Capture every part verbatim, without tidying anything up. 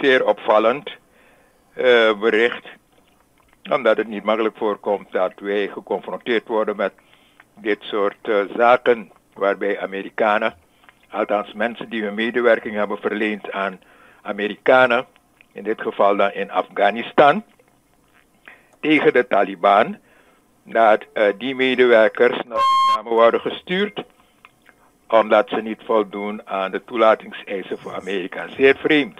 zeer opvallend uh, bericht. Omdat het niet makkelijk voorkomt dat wij geconfronteerd worden met dit soort uh, zaken. Waarbij Amerikanen, althans mensen die hun medewerking hebben verleend aan Amerikanen, in dit geval dan in Afghanistan, tegen de Taliban, dat uh, die medewerkers naar Suriname worden gestuurd, omdat ze niet voldoen aan de toelatingseisen voor Amerika. Zeer vreemd.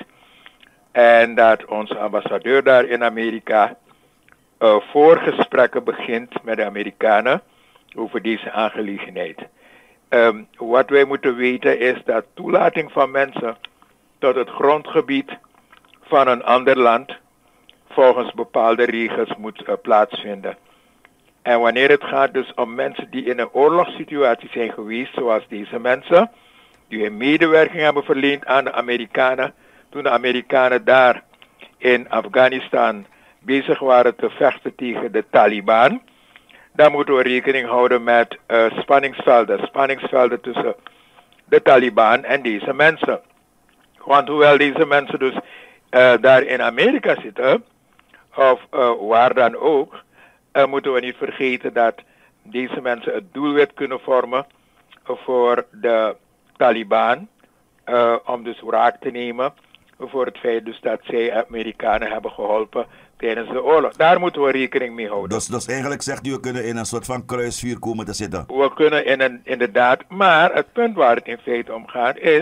En dat onze ambassadeur daar in Amerika uh, voorgesprekken begint met de Amerikanen over deze aangelegenheid. Um, wat wij moeten weten is dat toelating van mensen tot het grondgebied van een ander land volgens bepaalde regels moet uh, plaatsvinden. En wanneer het gaat dus om mensen die in een oorlogssituatie zijn geweest, zoals deze mensen, die hun medewerking hebben verleend aan de Amerikanen, toen de Amerikanen daar in Afghanistan bezig waren te vechten tegen de Taliban, dan moeten we rekening houden met uh, spanningsvelden, spanningsvelden tussen de Taliban en deze mensen. Want hoewel deze mensen dus uh, daar in Amerika zitten, of uh, waar dan ook, uh, moeten we niet vergeten dat deze mensen het doelwit kunnen vormen voor de Taliban, uh, om dus wraak te nemen voor het feit dus dat zij Amerikanen hebben geholpen tijdens de oorlog. Daar moeten we rekening mee houden. Dus, dus eigenlijk zegt u, we kunnen in een soort van kruisvuur komen te zitten. We kunnen in een, inderdaad, maar het punt waar het in feite om gaat is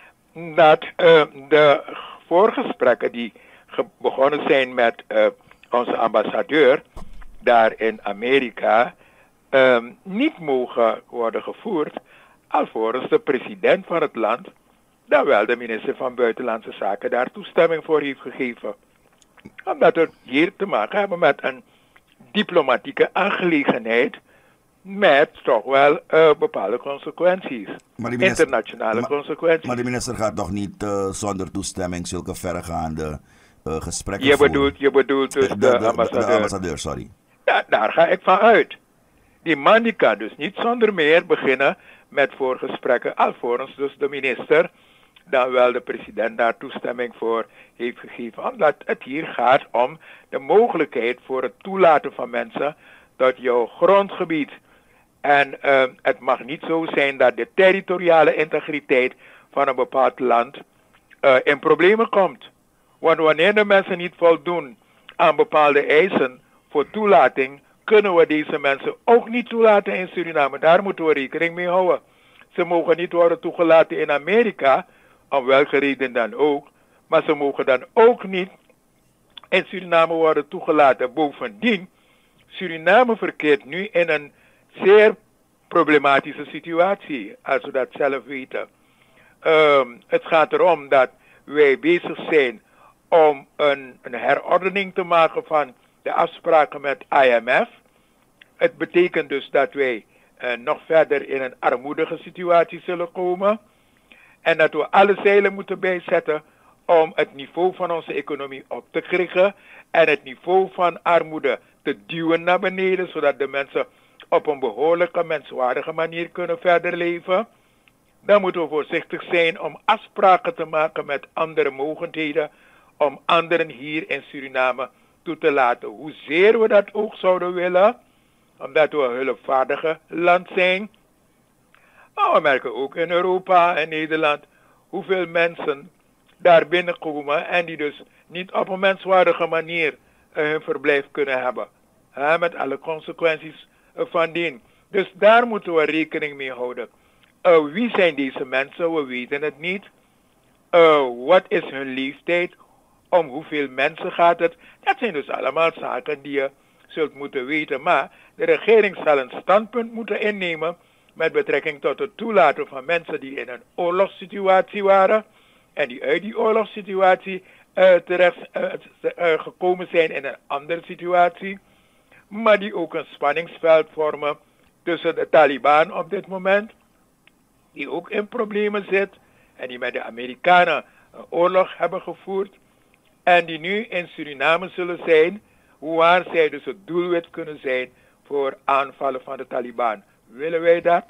dat uh, de voorgesprekken die begonnen zijn met uh, onze ambassadeur daar in Amerika um, niet mogen worden gevoerd alvorens de president van het land, dan wel de minister van Buitenlandse Zaken, daar toestemming voor heeft gegeven. Omdat we hier te maken hebben met een diplomatieke aangelegenheid met toch wel uh, bepaalde consequenties. Maar minister, internationale maar, consequenties. Maar de minister gaat toch niet uh, zonder toestemming zulke verregaande uh, gesprekken je voeren? Bedoelt, je bedoelt dus de, de, de, ambassadeur. de ambassadeur, sorry. Ja, daar ga ik van uit. Die man die kan dus niet zonder meer beginnen met voorgesprekken, alvorens dus de minister dan wel de president daar toestemming voor heeft gegeven. Omdat het hier gaat om de mogelijkheid voor het toelaten van mensen tot jouw grondgebied. En uh, het mag niet zo zijn dat de territoriale integriteit van een bepaald land uh, in problemen komt. Want wanneer de mensen niet voldoen aan bepaalde eisen voor toelating, kunnen we deze mensen ook niet toelaten in Suriname. Daar moeten we rekening mee houden. Ze mogen niet worden toegelaten in Amerika, om welke reden dan ook, maar ze mogen dan ook niet in Suriname worden toegelaten. Bovendien, Suriname verkeert nu in een zeer problematische situatie, als we dat zelf weten. Um, het gaat erom dat wij bezig zijn om een, een herordening te maken van de afspraken met I M F. Het betekent dus dat wij uh, nog verder in een armoedige situatie zullen komen. En dat we alle zeilen moeten bijzetten om het niveau van onze economie op te krikken en het niveau van armoede te duwen naar beneden, zodat de mensen op een behoorlijke, menswaardige manier kunnen verder leven. Dan moeten we voorzichtig zijn om afspraken te maken met andere mogendheden, om anderen hier in Suriname toe te laten. Hoezeer we dat ook zouden willen, omdat we een hulpvaardige land zijn. Maar we merken ook in Europa en Nederland hoeveel mensen daar binnenkomen en die dus niet op een menswaardige manier uh, hun verblijf kunnen hebben. Uh, met alle consequenties uh, van dien. Dus daar moeten we rekening mee houden. Uh, wie zijn deze mensen? We weten het niet. Uh, wat is hun leeftijd? Om hoeveel mensen gaat het? Dat zijn dus allemaal zaken die je zult moeten weten. Maar de regering zal een standpunt moeten innemen met betrekking tot het toelaten van mensen die in een oorlogssituatie waren en die uit die oorlogssituatie uh, terecht uh, uh, gekomen zijn in een andere situatie, maar die ook een spanningsveld vormen tussen de Taliban op dit moment, die ook in problemen zit en die met de Amerikanen een oorlog hebben gevoerd en die nu in Suriname zullen zijn, waar zij dus het doelwit kunnen zijn voor aanvallen van de Taliban. Willen wij dat?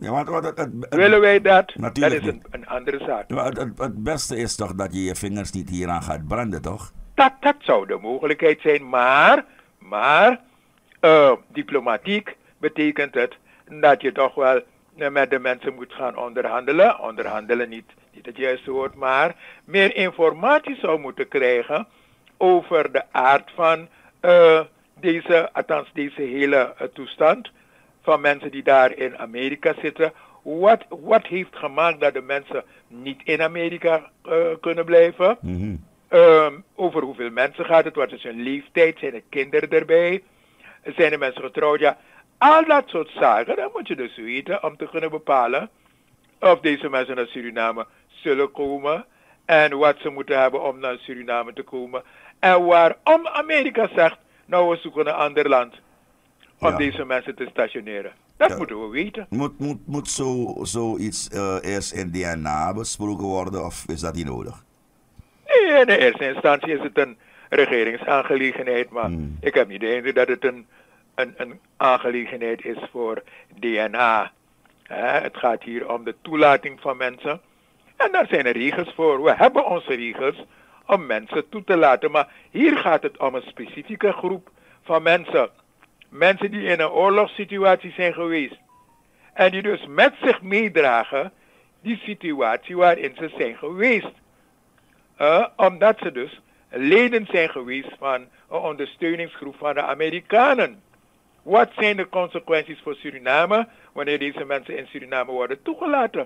Ja, want, want het, het, het, Willen wij dat? Natuurlijk Dat is een, een andere zaak. Ja, het, het, het beste is toch dat je je vingers niet hieraan gaat branden, toch? Dat, dat zou de mogelijkheid zijn, maar, maar uh, diplomatiek betekent het dat je toch wel uh, met de mensen moet gaan onderhandelen. Onderhandelen niet, niet het juiste woord, maar meer informatie zou moeten krijgen over de aard van uh, deze, althans deze hele uh, toestand van mensen die daar in Amerika zitten. Wat, wat heeft gemaakt dat de mensen niet in Amerika uh, kunnen blijven? Mm-hmm. Um, over hoeveel mensen gaat het? Wat is hun leeftijd? Zijn er kinderen erbij? Zijn de mensen getrouwd? Ja, al dat soort zaken, dan moet je dus weten om te kunnen bepalen of deze mensen naar Suriname zullen komen en wat ze moeten hebben om naar Suriname te komen. En waarom Amerika zegt, nou we zoeken een ander land om Ja. deze mensen te stationeren. Dat Ja. moeten we weten. Moet, moet, moet zo, zoiets uh, eerst in D N A besproken worden of is dat niet nodig? Nee, in de eerste instantie is het een regeringsaangelegenheid, maar Hmm. ik heb niet de indruk dat het een, een, een aangelegenheid is voor D N A. Hè, het gaat hier om de toelating van mensen. En daar zijn er regels voor. We hebben onze regels om mensen toe te laten. Maar hier gaat het om een specifieke groep van mensen. Mensen die in een oorlogssituatie zijn geweest. En die dus met zich meedragen die situatie waarin ze zijn geweest. Uh, omdat ze dus leden zijn geweest van een ondersteuningsgroep van de Amerikanen. Wat zijn de consequenties voor Suriname wanneer deze mensen in Suriname worden toegelaten?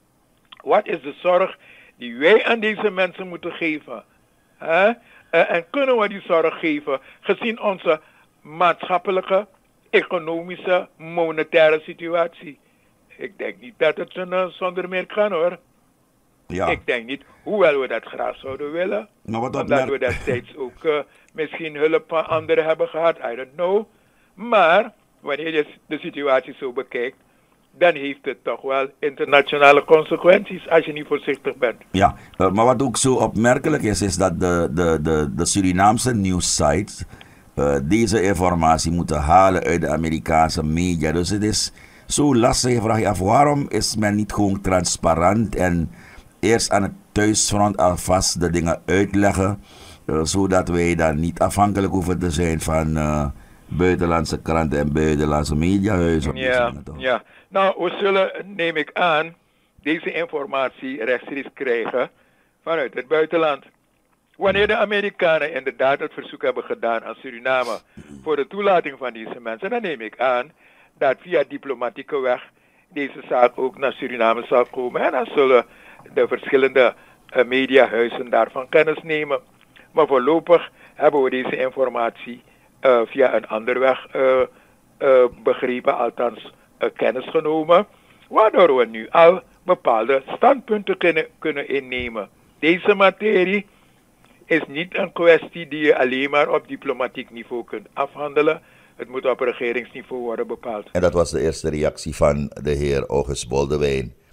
Wat is de zorg die wij aan deze mensen moeten geven? Uh, uh, en kunnen we die zorg geven gezien onze maatschappelijke, economische, monetaire situatie? Ik denk niet dat het uh, zonder meer kan hoor. Ja. Ik denk niet, hoewel we dat graag zouden willen. Maar wat Omdat opmerk- we destijds ook uh, misschien hulp van anderen hebben gehad, I don't know. Maar wanneer je de situatie zo bekijkt, dan heeft het toch wel internationale consequenties als je niet voorzichtig bent. Ja, uh, maar wat ook zo opmerkelijk is, is dat de, de, de, de Surinaamse nieuwssites uh, deze informatie moeten halen uit de Amerikaanse media. Dus het is zo lastig. Je vraagt je af, waarom is men niet gewoon transparant en eerst aan het thuisfront alvast de dingen uitleggen, uh, zodat wij dan niet afhankelijk hoeven te zijn van uh, buitenlandse kranten en buitenlandse mediahuizen. om te Ja, zeggen, toch? ja. Nou, we zullen, neem ik aan, deze informatie rechtstreeks krijgen vanuit het buitenland. Wanneer de Amerikanen inderdaad het verzoek hebben gedaan aan Suriname voor de toelating van deze mensen, dan neem ik aan dat via diplomatieke weg deze zaak ook naar Suriname zal komen. En dan zullen de verschillende uh, mediahuizen daarvan kennis nemen. Maar voorlopig hebben we deze informatie uh, via een andere weg uh, uh, begrepen, althans uh, kennis genomen, waardoor we nu al bepaalde standpunten kunnen, kunnen innemen. Deze materie is niet een kwestie die je alleen maar op diplomatiek niveau kunt afhandelen. Het moet op regeringsniveau worden bepaald. En dat was de eerste reactie van de heer August Boldewijn.